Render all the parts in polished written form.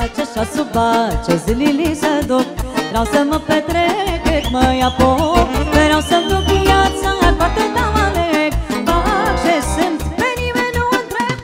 face așa sub ce zilele se duc. Vreau să mă petrec cât mă ia pop. Vreau să-mi duc viața cu atâta mă aleg. Fac ce sunt, pe nimeni nu întreb.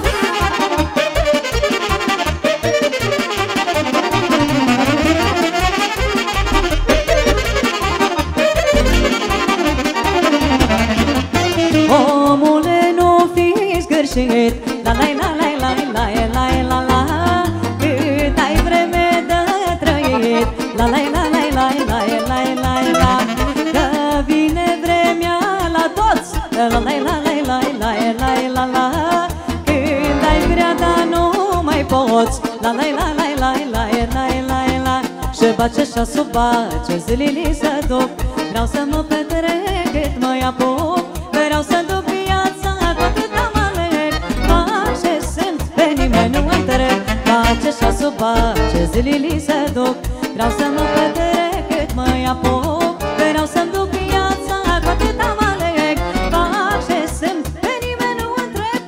Omule, nu fi zgârșit, la la la la la la la la la. Cât ai vreme de trăit, la la la la la la la la la. Că vine vremea la toți, la la la la la la la la la. Când ai vrea, dar nu mai poți, la la la la la la la la la. Și bace așa sub bace, zilele se duc. Vreau să mă petrec cât mă ia pop. Vreau să duc viața cu atâta mă aleg. Fac ce sunt, pe nimeni nu întreb. Face așa sub bace, zilele se duc. Vreau să mă petrec cât mă ia pop. Vreau să-mi duc viața cu atâta mă aleg. Fac ce sunt, pe nimeni nu întreb.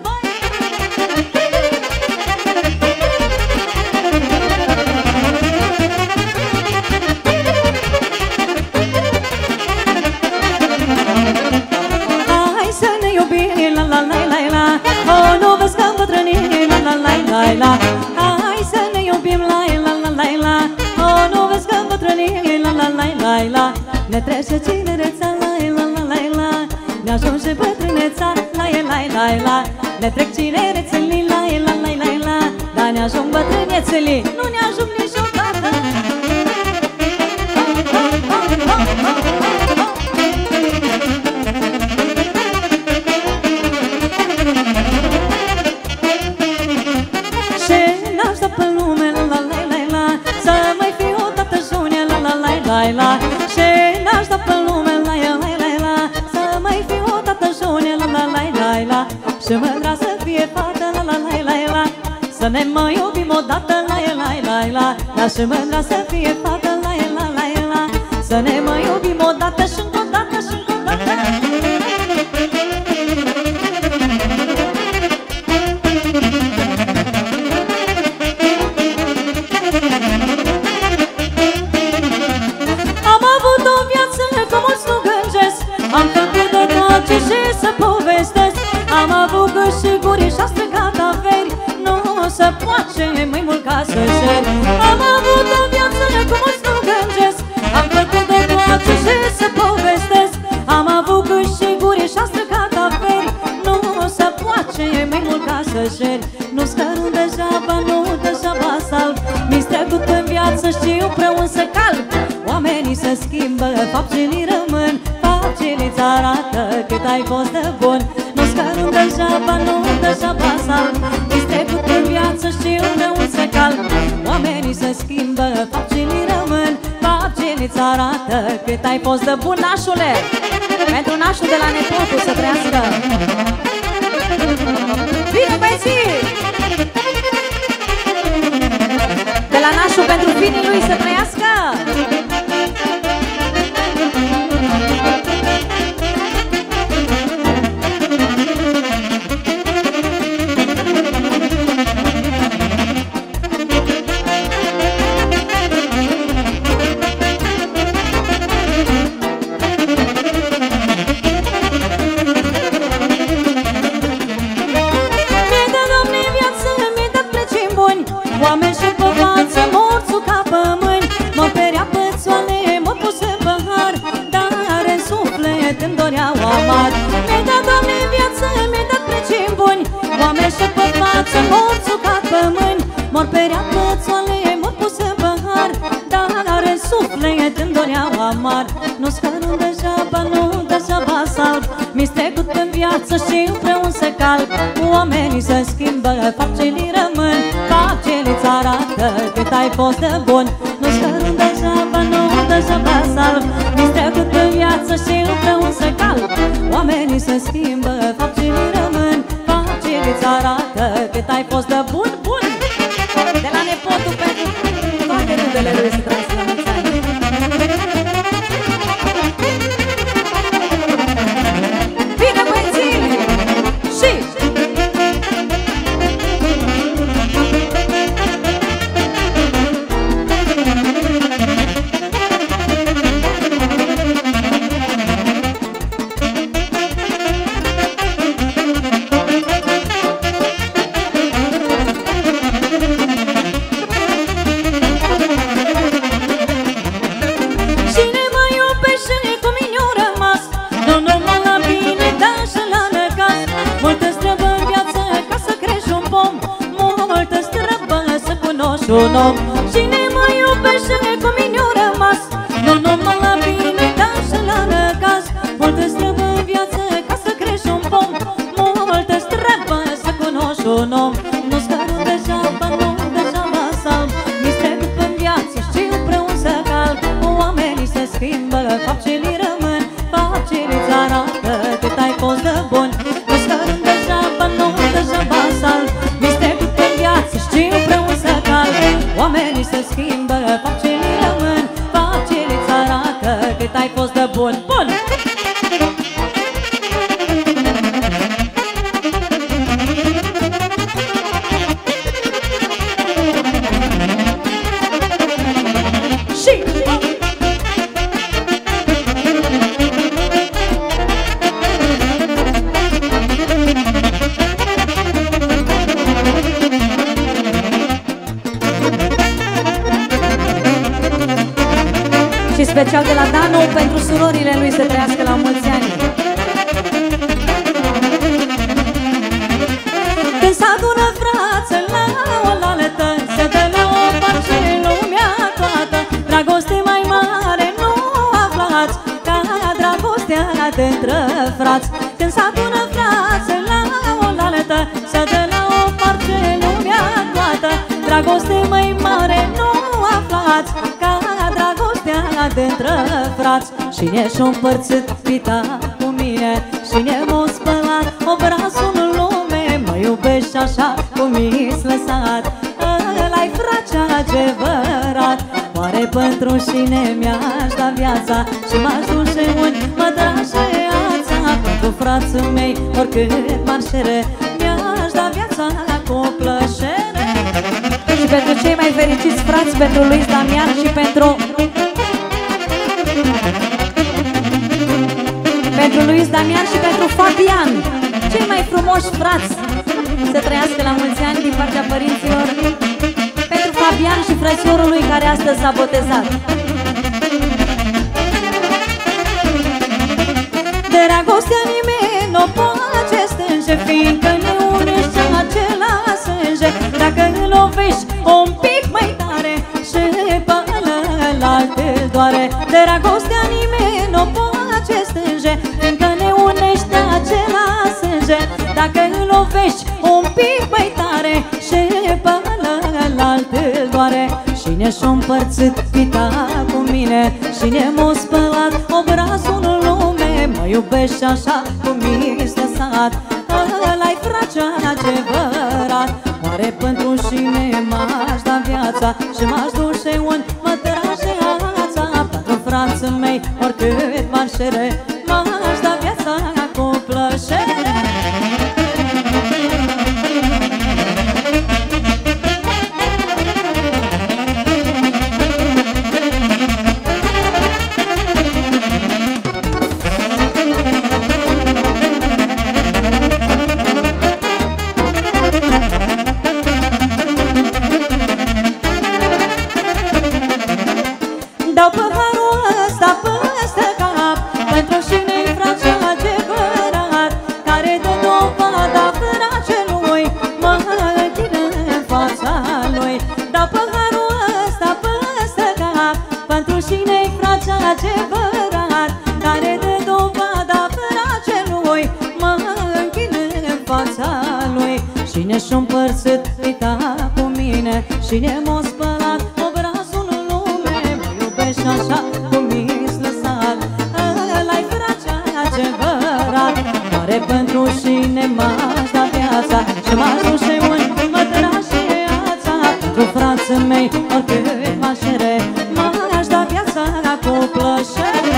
Hai să ne iubim, la la la la la. Oh, nu vezi că îmbătrânim, la la la la la. Hai să ne iubim, la la la la la. Oh, nu vezi că îmbătrânim, la la la la la. Ne trece tinereța, la la la la la. Ne ajunge bătrâneța, la la la la. Ne trec tinerețele, la la la la la. Dar ne ajung bătrânețele, nu ne ajung niciodată. Ce n-aș da pe lume, la la la la la. Să mai fiu o tată june, la la la la la. Ce n-aș da pe lume, la la la la. Să mai fiu o tată june, la la la la la. Și mândra să fie fată, la la la la la. Să ne mai iubim odată, la la la la la. Și mândra să fie fată, la la la la. Să ne mai iubim odată și încă o dată și încă o dată. Am avut o viață cu mulți nu gândesc. Am făcut de tot ce să povestesc. Am avut câștiguri și-a stricat averi. Nu se poate mai mult ca să cer. Am avut o viață cu mulți nu gândesc. Am făcut de tot ce să povestesc. Am avut câștiguri și-a stricat averi. Nu se poate mai mult ca să cer. Nu scărun degeaba, nu degeaba salv. Mi-s trecut în viață, știu preun să calc. Oamenii se schimbă, faptele rămân. Faptele-ți arată cât ai fost de bun. Nu scărun degeaba, nu degeaba salv. Mi-s trecut în viață, știu preun să calc. Oamenii se schimbă, faptele rămân. Faptele-ți arată cât ai fost de bun. Nașule, pentru nașul de la nepotul să trăiască. Bine, băieții! De la nașul pentru finii lui să trăiască! Oameni și pe față, morțul ca pămâni. Mă perea pățoane, mă pus în pahar. Dar în suflet îmi doreau amar. Mi-ai dat, Doamne, viață, mi-ai dat precii buni. Oameni și pe față, morțul ca pămâni. Mă perea pățoane, mă pus în pahar. Dar în suflet îmi doreau amar. Nu scărun degeaba, nu degeaba salv. Mi-s trecut în viață și împreună să calc. Oamenii se schimbă, faptele rămân. Faptele-ți arată cât ai fost de bun. Nu scărun degeaba, nu degeaba salv. Mi-s trecut în viață și împreună să calc. Oamenii se schimbă, faptele rămân. Faptele-ți arată cât ai fost de bun, bun. De la nepotul pentru toate rândele lui să trăiesc la mulți ani. Bine, băieții! Și... și un om. Cine mă iubește cu mine o rămas, nu numai la bine, dar și la răgaz. Multă-ți trebuie în viață ca să crești un pom, multă-ți trebuie să cunoști un om. Nu-ți cărut degeaba, nu degeaba salb, mi-ți trecut în viață, știu împreună să calc. Oamenii se schimbă, fapt ce li rămân, fapt ce li-ți arată cât ai fost de bun. Nu-ți cărut degeaba, nu degeaba salb, mi-ți trecut în viață, știu împreună să calc. Oamenii se schimbă, fapt ce li rămân, fapt ce li-ți arată cât ai fost de bun. Bun! Și special de la Danu pentru surorile lui să trăiască la mulți ani. Când s-adună frață la oaltă, se dă la o parte lumea toată. Dragoste mai mare nu aflați ca dragostea dintre frați. Când s-adună frață la oaltă, se dă la o parte lumea toată. Dragoste mai mare nu aflați ca dragostea dintre frați. Și ne-și-o împărțit pita cu mine și ne-am spălat obrazul în lume. Mă iubești așa cum mi-s lăsat, ăla-i frate adevărat. Oare pentru cine mi-aș da viața și m-aș duce unde mă trage ața? Pentru frații mei oricât m-ar cere, mi-aș da viața cu plăcere. Și pentru cei mai fericiți frați, pentru Luis Damian și pentru Luis Damian și pentru Fabian, cei mai frumoși frați, să trăiască la mulți ani din partea părinților. Pentru Fabian și frățiorul lui care astăzi s-a botezat. Dragostea nimeni n-o poate stânge, fiindcă ne unește același sânge. Dacă îl lovești un pic mai tare și pe ălălalt îl doare. Dragostea nimeni n-o poate stânge, fiindcă ne unește același sânge. Dacă îl lovești un pic mai tare și pe ălălalt îl doare. Și ne-și-o împărțit pita cu mine și ne-am spălat obrazul în lume. Mă iubești așa cum mi-s lăsat, ăla-i frate adevărat. Oare pentru cine m-aș da viața și m-aș duce unde mă trage ața? Pentru frații mei oricât m-ar cere, m-aș da viața cu plăcere. Dau paharul ăsta peste cap pentru cine-i frate adevărat, care de dovada fracelui mă închină în fața lui. Dau paharul ăsta peste cap pentru cine-i frate adevărat, care de dovada fracelui mă închină în fața lui. Și ne-și-o împărțit pita cu mine și ne-am spălat obrazul în lume. Mă iubești așa cum mi-s lăsat, ăla-i frate adevărat. Oare pentru cine m-aș da viața și m-aș duce unde mă trage ața? Pentru frații mei oricât m-aș cere, m-aș da viața cu plăcere.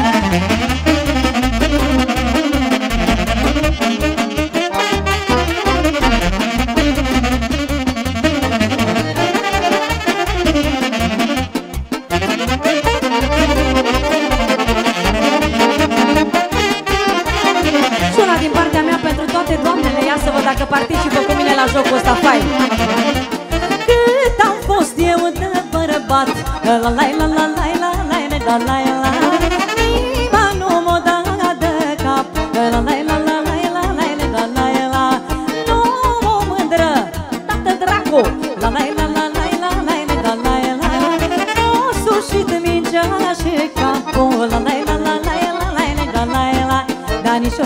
Dacă participă cu mine la jocul ăsta fain. Cât am fost eu de bărbat, la la la la la la la la la la, inima nu m-o da de cap, la la la la la la la la la la. Nu mă mândră, tată dracu, la la la la la la la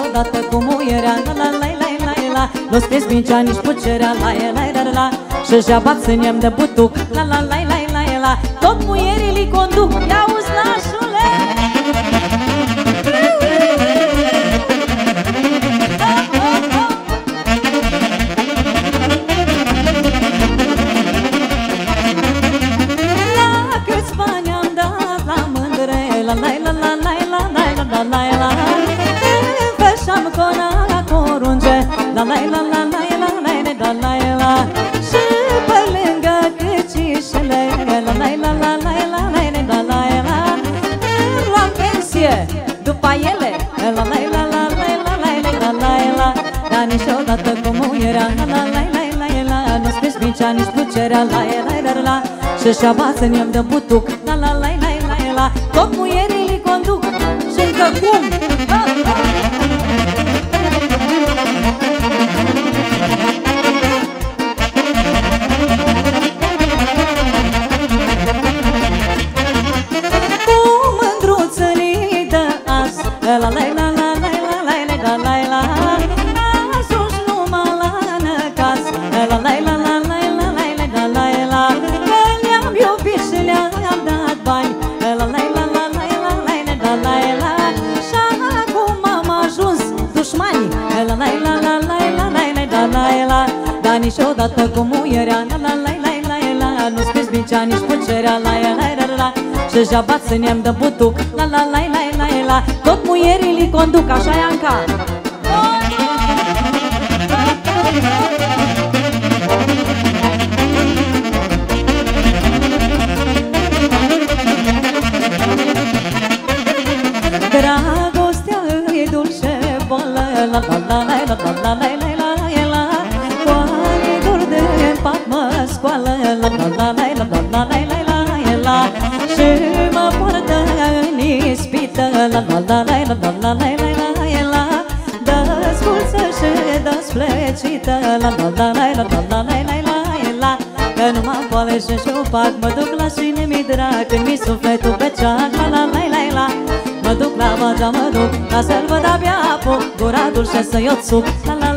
odată cu muierea, la la la la la la. Nu-ți crezi mincea, nici pucerea, la la la la la. Și-și abat ținem de butuc, la la la la la la. Tot muierii li conduc, ia-uzi nașule. La la la la la la la la la. Și pe lângă câcișele, la la la la la la la la la. La pensie după ele, la la la la la la la la la. Dar niciodată cu muierea, la la la la la la. Nu-ți crezi mincea, nici plăcerea, la la la la. Și-și abață în de butuc, la la la la la la. Tot muierii li conduc și încă cum? La la la la la la la la la. Ajungi numai la năcas, la la la la la la la la la. Că le-am iubit și le-am dat bani, la la la la la la la la la. Și acum am ajuns dușmani, la la la la la la la la la. Dar niciodată cu muierea, la la la la la la. Nu-ți crezi mincea, nici plăcerea, la la la la. Și-și abat să ne-am de butuc, la la la la la la. Tot muierii li conduc, așa e Anca. Dragostea e dulce bolă, la la la la la la la la la. Coanidul de pat mă scoală, la la la la la la la la. Și mă poartă în ispită, la la la la la la la la la. Dă-ți culță și dă-ți flecită, la la la la la la la la. Că nu mă poale și șupac, mă duc la șine mi drag, când mi sufletul pe ceac, la la la la la. Mă duc la Bagea, mă duc la să-l văd abia apuc, gura dulce să-i o țuc, la la